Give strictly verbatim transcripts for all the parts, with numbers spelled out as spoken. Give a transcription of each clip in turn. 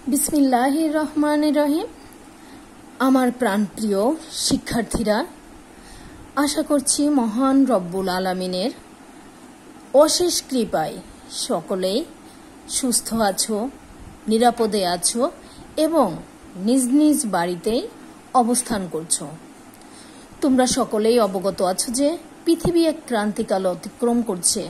বিসমিল্লাহির রহমানির রহিম। আমার প্রাণপ্রিয় শিক্ষার্থীরা, আশা করছি মহান রব্বুল আলামিনের অশেষ কৃপায় সকলেই সুস্থ আছো, নিরাপদে আছো এবং নিজ নিজ বাড়িতেই অবস্থান করছো। তোমরা সকলেই অবগত আছো যে পৃথিবী এক ক্রান্তিকাল অতিক্রম করছে।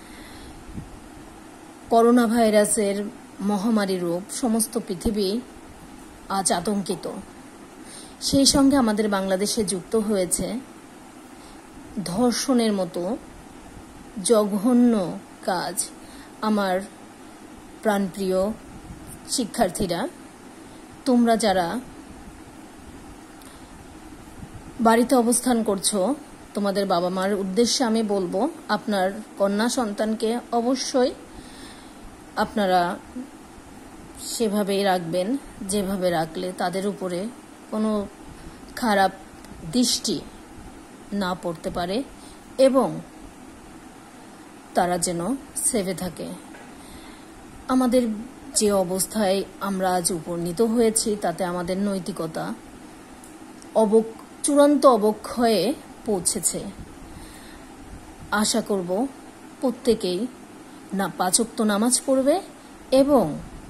করোনা ভাইরাসের মহামারী রূপ সমস্ত পৃথিবী আজ আতঙ্কিত। সেই সঙ্গে আমাদের বাংলাদেশে যুক্ত হয়েছে ধর্ষণের মতো জঘন্য কাজ। আমার প্রাণপ্রিয় শিক্ষার্থীরা, তোমরা যারা বাড়িতে অবস্থান করছো, তোমাদের বাবা মার উদ্দেশ্যে আমি বলবো, আপনার কন্যা সন্তানকে অবশ্যই আপনারা সেভাবেই রাখবেন যেভাবে রাখলে তাদের উপরে কোনো খারাপ দৃষ্টি না পড়তে পারে এবং তারা যেন সেভে থাকে। আমাদের যে অবস্থায় আমরা আজ উপনীত হয়েছি তাতে আমাদের নৈতিকতা অবক চূড়ান্ত অবক্ষয়ে পৌঁছেছে। আশা করব প্রত্যেকেই না পাঁচ ওয়াক্ত নামাজ পড়বে এবং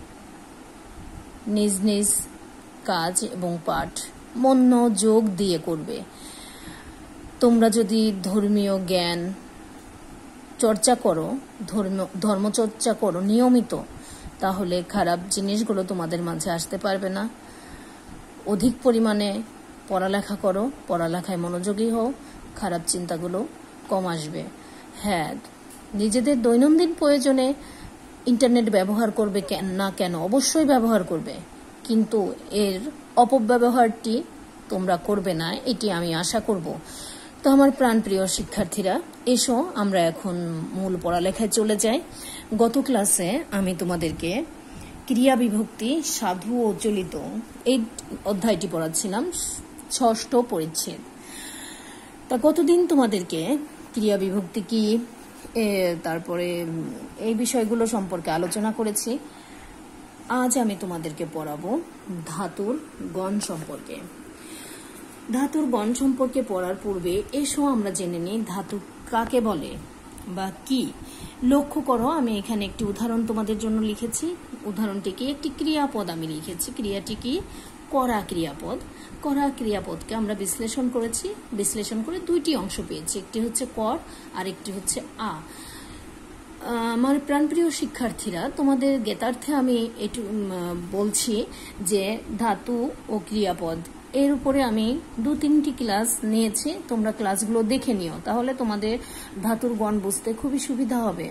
নিজ নিজ কাজ এবং পাঠ মনোযোগ দিয়ে করবে। তোমরা যদি ধর্মীয় জ্ঞান চর্চা করো, ধর্ম ধর্মচর্চা করো নিয়মিত, তাহলে খারাপ জিনিসগুলো তোমাদের মাঝে আসতে পারবে না। অধিক পরিমাণে পড়ালেখা করো, পড়ালেখায় মনোযোগী হও, খারাপ চিন্তাগুলো কম আসবে। হ্যাঁ, নিজেদের দৈনন্দিন প্রয়োজনে ইন্টারনেট ব্যবহার করবে না কেন, অবশ্যই ব্যবহার করবে, কিন্তু এর অপব্যবহারটি তোমরা করবে না, এটি আমি আশা করব। তো আমার প্রাণপ্রিয় শিক্ষার্থীরা, এসো আমরা এখন মূল পড়ালেখায় চলে যাই। গত ক্লাসে আমি তোমাদেরকে ক্রিয়া বিভক্তি সাধু ও চলিত এই অধ্যায়টি পড়াচ্ছিলাম, ষষ্ঠ পরিচ্ছেদ। তা গতদিন তোমাদেরকে ক্রিয়া বিভক্তি কি, তারপরে এই বিষয়গুলো সম্পর্কে আলোচনা করেছি। আজ আমি তোমাদেরকে পড়াবো ধাতুর গণ সম্পর্কে। ধাতুর গণ সম্পর্কে পড়ার পূর্বে এসো আমরা জেনে নিই ধাতু কাকে বলে বা কি। লক্ষ্য করো, আমি এখানে একটি উদাহরণ তোমাদের জন্য লিখেছি। উদাহরণটি কি? একটি ক্রিয়াপদ আমি লিখেছি। ক্রিয়াটি কি? করা ক্রিয়াপদ। করা ক্রিয়াপদকে আমরা বিশ্লেষণ করেছি। বিশ্লেষণ করে দুইটি অংশ পেয়েছি, একটি হচ্ছে কর আর একটি হচ্ছে আ। আমার প্রাণপ্রিয় শিক্ষার্থীরা, তোমাদের জ্ঞাতার্থে আমি এটু বলছি যে ধাতু ও ক্রিয়াপদ এর উপরে আমি দু তিনটি ক্লাস নিয়েছি। তোমরা ক্লাসগুলো দেখে নিও, তাহলে তোমাদের ধাতুর গণ বুঝতে খুবই সুবিধা হবে।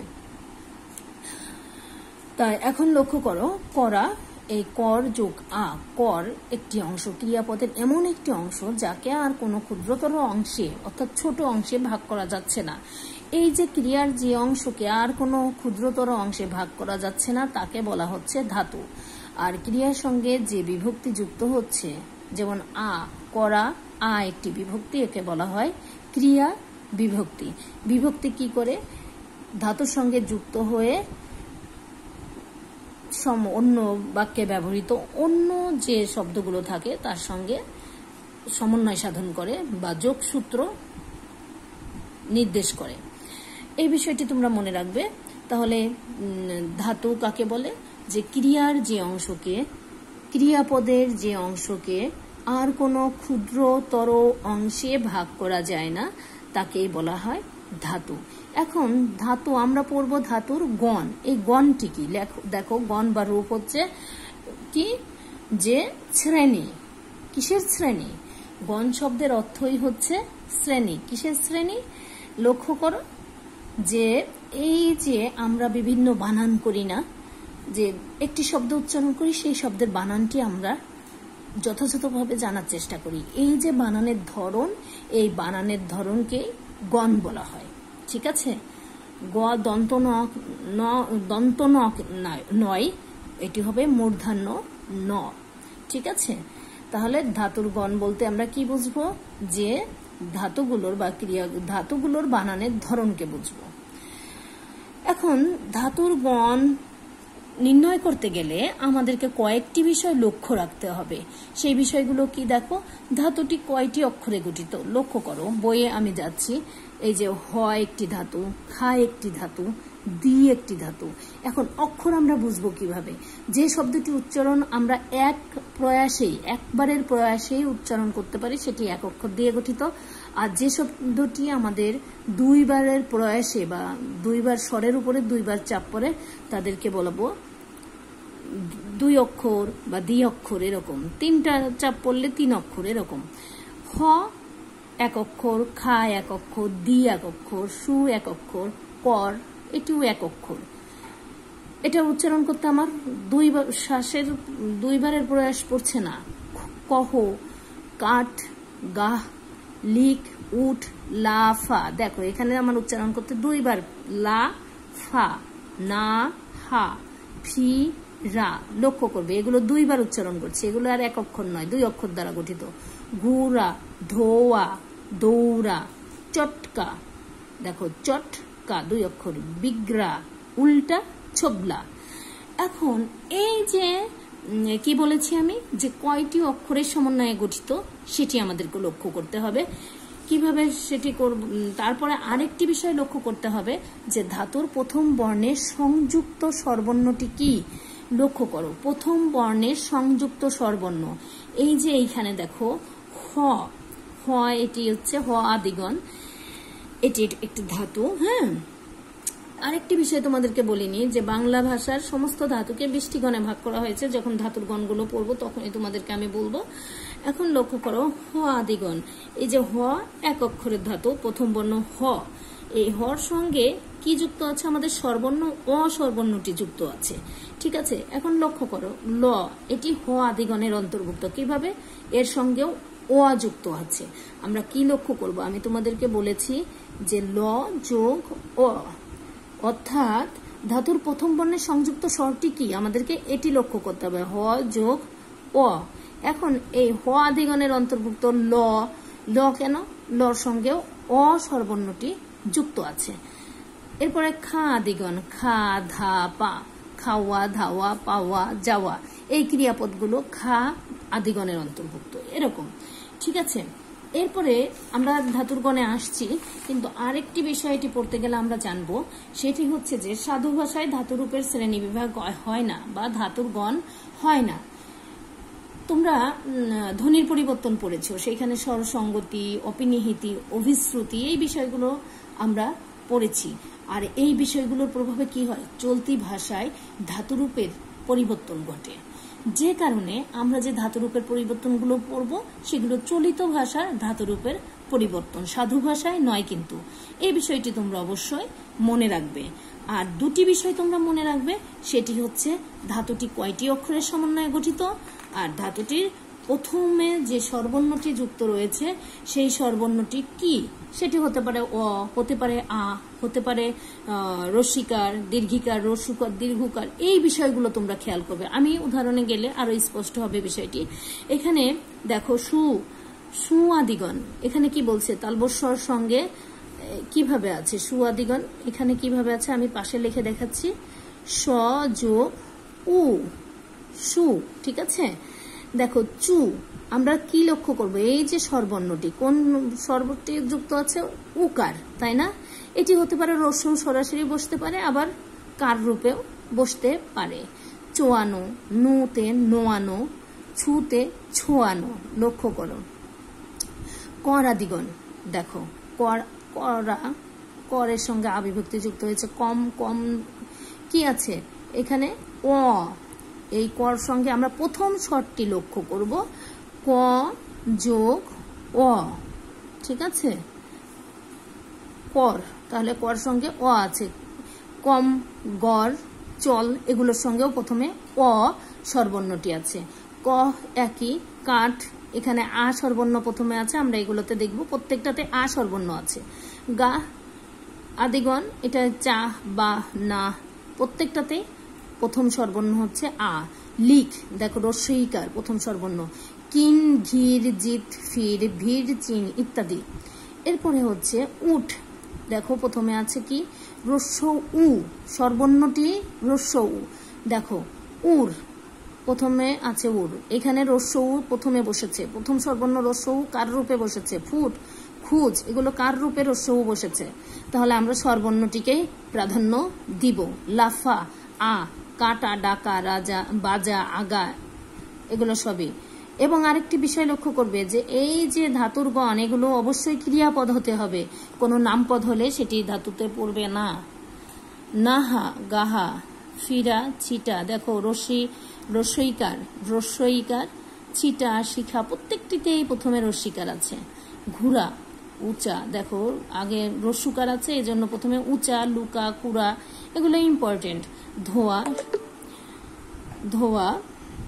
তাই এখন লক্ষ্য করো, করা, এই কর যোগ আ, কর একটি অংশ, ক্রিয়াপদের এমন একটি অংশ যাকে আর কোনো ক্ষুদ্রতর অংশে অর্থাৎ ছোট অংশে ভাগ করা যাচ্ছে না। এই যে ক্রিয়ার যে অংশকে আর কোনো ক্ষুদ্রতর অংশে ভাগ করা যাচ্ছে না তাকে বলা হচ্ছে ধাতু। আর ক্রিয়ার সঙ্গে যে বিভক্তি যুক্ত হচ্ছে, যেমন আ, করা, আ একটি বিভক্তি, একে বলা হয় ক্রিয়া বিভক্তি। বিভক্তি কি করে? ধাতুর সঙ্গে যুক্ত হয়ে অন্য বাক্যে ব্যবহৃত অন্য যে শব্দগুলো থাকে তার সঙ্গে সমন্বয় সাধন করে বা যোগসূত্র নির্দেশ করে। এই বিষয়টি তোমরা মনে রাখবে। তাহলে ধাতু কাকে বলে? যে ক্রিয়ার যে অংশকে, ক্রিয়াপদের যে অংশকে আর কোনো ক্ষুদ্রতর অংশে ভাগ করা যায় না তাকেই বলা হয় ধাতু। এখন ধাতু আমরা পড়ব ধাতুর গণ। এই গণটি কি? দেখো, গণ বা রূপ হচ্ছে কি? যে শ্রেণী। কিসের শ্রেণী? গণ শব্দের অর্থই হচ্ছে শ্রেণী। কিসের শ্রেণী? লক্ষ্য করো যে এই যে আমরা বিভিন্ন বানান করি না, যে একটি শব্দ উচ্চারণ করি, সেই শব্দের বানানটি আমরা যথাযথভাবে জানার চেষ্টা করি। এই যে বানানের ধরন, এই বানানের ধরনকে গণ বলা হয়। ঠিক আছে? গ দন্ত ন, দন্ত নয়, এটি হবে মূর্ধন্য ন। ঠিক আছে? তাহলে ধাতুর গণ বলতে আমরা কি বুঝবো? যে ধাতুগুলোর বা ক্রিয়া ধাতুগুলোর বানানের ধরনকে বুঝবো। এখন ধাতুর গণ নির্ণয় করতে গেলে আমাদেরকে কয়েকটি বিষয় লক্ষ্য রাখতে হবে। সেই বিষয়গুলো কি দেখো, ধাতুটি কয়টি অক্ষরে গঠিত লক্ষ্য করো। বইয়ে আমি যাচ্ছি, এই যে হ একটি ধাতু, খা একটি ধাতু, দি একটি ধাতু। এখন অক্ষর আমরা বুঝবো কিভাবে? যে শব্দটি উচ্চারণ আমরা এক প্রয়াসেই, একবারের প্রয়াসেই উচ্চারণ করতে পারি সেটি এক অক্ষর দিয়ে গঠিত। আর যে শব্দটি আমাদের দুইবারের প্রয়াসে বা দুইবার স্বরের উপরে দুইবার চাপ পড়ে তাদেরকে বলবো দুই অক্ষর বা দ্বি অক্ষর, এরকম তিনটা চাপ পড়লে তিন অক্ষর এরকম। হ এক অক্ষর, খা এক অক্ষর, দি এক অক্ষর, সু এক অক্ষর, কর এটিও এক অক্ষর। এটা উচ্চারণ করতে আমার দুইবার শ্বাসের দুইবারের প্রয়াস পড়ছে না। কহ, কাঠ, গাহ, লিক, উঠ, লা, ফা। দেখো এখানে আমার উচ্চারণ করতে দুইবার, লা, ফা, না, হা, ফি, রা। লক্ষ্য করবে এগুলো দুইবার উচ্চারণ করছে, এগুলো আর এক অক্ষর নয়, দুই অক্ষর দ্বারা গঠিত। গুড়া, ধোয়া, দৌড়া, চটকা, দেখো চটকা দুই অক্ষর, বিগ্রা, উল্টা, ছবলা। এখন এই যে কি বলেছি আমি, যে কয়টি অক্ষরের সমন্বয়ে গঠিত সেটি আমাদেরকে লক্ষ্য করতে হবে। কিভাবে সেটি করব? তারপরে আরেকটি বিষয় লক্ষ্য করতে হবে যে ধাতুর প্রথম বর্ণের সংযুক্ত স্বরবর্ণটি কি। লক্ষ্য করো, প্রথম বর্ণের সংযুক্ত স্বরবর্ণ, এই যে এইখানে দেখো হ, হ এটি হচ্ছে হ আদিগণ, এটি একটি ধাতু। হ্যাঁ, আরেকটি বিষয় তোমাদেরকে বলিনি যে বাংলা ভাষার সমস্ত ধাতুকে বিশটি গণে ভাগ করা হয়েছে। যখন ধাতুর গণগুলো পড়বো তখনই তোমাদেরকে আমি বলবো। এখন লক্ষ্য করো হ আদিগণ, এই যে হ এক অক্ষরের ধাতু, প্রথম বর্ণ হ, এই হর সঙ্গে কি যুক্ত আছে? আমাদের স্বরবর্ণ অ স্বরবর্ণটি যুক্ত আছে। ঠিক আছে, এখন লক্ষ্য করো ল, এটি হ আদিগণের অন্তর্ভুক্ত। কিভাবে? এর সঙ্গেও অ যুক্ত আছে। আমরা কি লক্ষ্য করব? আমি তোমাদেরকে বলেছি যে ল যোগ অ, অর্থাৎ ধাতুর প্রথম বর্ণের সংযুক্ত স্বরটি কি, আমাদেরকে এটি লক্ষ্য করতে হবে, হ যোগ অ। এখন এই হ আদিগণের অন্তর্ভুক্ত ল, ল কেন? লর সঙ্গেও অ স্বরবর্ণটি যুক্ত আছে। এরপরে খা আদিগণ, খা, ধা, পা, খাওয়া, ধাওয়া, পাওয়া, যাওয়া, এই ক্রিয়াপদগুলো খা আদিগণের অন্তর্ভুক্ত এরকম। ঠিক আছে, এরপরে আমরা ধাতুর গণে আসছি, কিন্তু আরেকটি বিষয়টি পড়তে গেলে আমরা জানবো, সেটি হচ্ছে যে সাধু ভাষায় ধাতুরূপের শ্রেণী বিভাগ হয় না বা ধাতুর গণ হয় না। তোমরা ধ্বনির পরিবর্তন পড়েছো, সেইখানে স্বরসঙ্গতি, অপিনিহিতি, অভিশ্রুতি এই বিষয়গুলো আমরা পড়েছি। আর এই বিষয়গুলোর প্রভাবে কি হয়? চলতি ভাষায় ধাতুরূপের পরিবর্তন ঘটে, যে কারণে আমরা যে ধাতুরূপের পরিবর্তনগুলো পড়ব সেগুলো চলিত ভাষার ধাতুরূপের পরিবর্তন, সাধু ভাষায় নয়। কিন্তু এই বিষয়টি তোমরা অবশ্যই মনে রাখবে। আর দুটি বিষয় তোমরা মনে রাখবে, সেটি হচ্ছে ধাতুটি কয়টি অক্ষরের সমন্বয়ে গঠিত, আর ধাতুটির প্রথমে যে স্বরবর্ণটি যুক্ত রয়েছে সেই স্বরবর্ণটি কি। সেটি হতে পারে অ, হতে পারে আ, হতে পারে রস্যিকার, দীর্ঘিকার, রস্যুকার, দীর্ঘকার। এই বিষয়গুলো তোমরা খেয়াল করবে। আমি উদাহরণে গেলে আরো স্পষ্ট হবে বিষয়টি। এখানে দেখো সু, সু আদিগণ, এখানে কি বলছে? তালবস্বর সঙ্গে কিভাবে আছে সু আদিগণ, এখানে কিভাবে আছে আমি পাশে লিখে দেখাচ্ছি, স যোগ উ, সু। ঠিক আছে, দেখো চু, আমরা কি লক্ষ্য করব? এই যে স্বরবর্ণটি, কোন স্বরবর্ণটি যুক্ত আছে? উকার, তাই না? এটি হতে পারে রস্যু সরাসরি বসতে পারে, আবার কার রূপেও বসতে পারে। চোয়ানো, নুতে নোয়ানো, ছুতে ছোয়ানো। লক্ষ্য করো কর আদিগণ, দেখো কর, করা, করের সঙ্গে আবিভক্তি যুক্ত হয়েছে, কম, কম কি আছে এখানে? অ। এই কর সঙ্গে আমরা প্রথম স্বরটি লক্ষ্য করব, ক যোগ অ। ঠিক আছে, কর, তাহলে কর সঙ্গে অ আছে। কম, গড়, চল এগুলোর সঙ্গেও প্রথমে অ স্বরবর্ণটি আছে। ক একই, কাঠ, এখানে আ স্বরবর্ণ প্রথমে আছে, আমরা এগুলোতে দেখব প্রত্যেকটাতে আ স্বরবর্ণ আছে। গা আদিগণ, এটা চা বা না, প্রত্যেকটাতে প্রথম স্বরবর্ণ হচ্ছে আ। লিক, দেখো রস্যইকার প্রথম স্বরবর্ণ। কিন, ঘির, জিত, ফির, ভির, চিন ইত্যাদি। এরপরে হচ্ছে উঠ, দেখো প্রথমে আছে কি? রস্য উ, স্বরবর্ণটি রস্য উ। দেখো উর প্রথমে আছে উর, এখানে রস্য উ প্রথমে বসেছে, প্রথম সর্বর্ণ রস্য উ কার রূপে বসেছে? ফুট, খুজ, এগুলো কার রূপে রস্য উ বসেছে? তাহলে আমরা স্বরবর্ণটিকেই প্রাধান্য দিব। লাফা, আ, কাটা, ডাকা, রাজা, বাজা, আগা, এগুলো সবই। এবং আরেকটি বিষয় লক্ষ্য করবে যে এই যে ধাতুর গণ, এগুলো অবশ্যই ক্রিয়াপদ হতে হবে, কোনো নামপদ হলে সেটি ধাতুতে পড়বে না। নাহা, গাহা, ফিরা, ছিটা, দেখো রস্যি, রস্যইকার, রস্যইকার, ছিটা, শিখা, প্রত্যেকটিতেই প্রথমে রস্যিকার আছে। ঘুরা, উঁচা, দেখো আগে রস্যুকার আছে, এই জন্য প্রথমে উঁচা, লুকা, কুড়া, এগুলো ইম্পর্টেন্ট। ধোয়া, ধোয়া,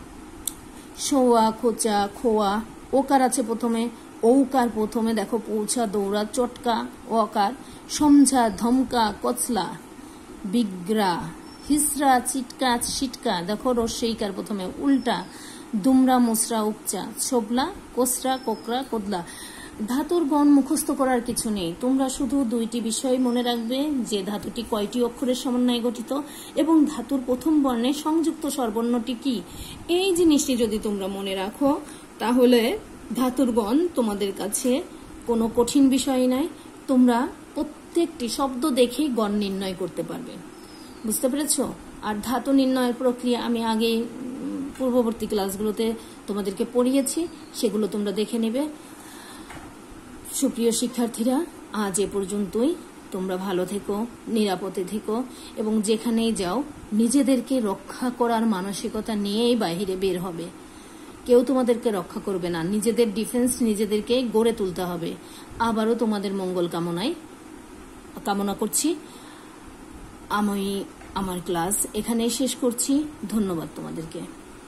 শোয়া, খোঁচা, খোয়া, ওকার আছে প্রথমে, ঔকার প্রথমে, দেখো পৌঁছা, দৌড়া, চটকা, ওকার, সমঝা, ধমকা, কচলা, বিগ্রা, হিসরা, চিটকা, সিটকা, দেখো রস্যইকার প্রথমে, উল্টা, দুমরা, মুসরা, উপচা, ছোবলা, কোসরা, কোকরা, কোদলা। ধাতুর গণ মুখস্থ করার কিছু নেই, তোমরা শুধু দুইটি বিষয় মনে রাখবে, যে ধাতুটি কয়টি অক্ষরের সমন্বয়ে গঠিত এবং ধাতুর প্রথম বর্ণের সংযুক্ত স্বরবর্ণটি কি। এই জিনিসটি যদি তোমরা মনে রাখো তাহলে ধাতুর গণ তোমাদের কাছে কোনো কঠিন বিষয় নাই, তোমরা প্রত্যেকটি শব্দ দেখেই গণ নির্ণয় করতে পারবে। বুঝতে পেরেছো? আর ধাতু নির্ণয়ের প্রক্রিয়া আমি আগেই পূর্ববর্তী ক্লাসগুলোতে তোমাদেরকে পড়িয়েছি, সেগুলো তোমরা দেখে নেবে। সুপ্রিয় শিক্ষার্থীরা, আজ এ পর্যন্তই। তোমরা ভালো থেকো, নিরাপদে থেকো এবং যেখানেই যাও নিজেদেরকে রক্ষা করার মানসিকতা নিয়েই বাইরে বের হবে। কেউ তোমাদেরকে রক্ষা করবে না, নিজেদের ডিফেন্স নিজেদেরকে গড়ে তুলতে হবে। আবারও তোমাদের মঙ্গল কামনায় কামনা করছি। আমি আমার ক্লাস এখানেই শেষ করছি। ধন্যবাদ তোমাদেরকে।